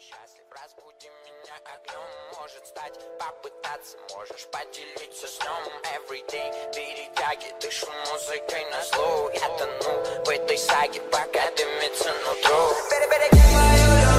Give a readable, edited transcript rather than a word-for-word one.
счастлив, разбуди меня огнем. Может стать, попытаться, можешь поделиться сном. Everyday перетяги, дышу музыкой на зло. Я тону в этой саге, пока дымится нутро. Перебереги мою любовь.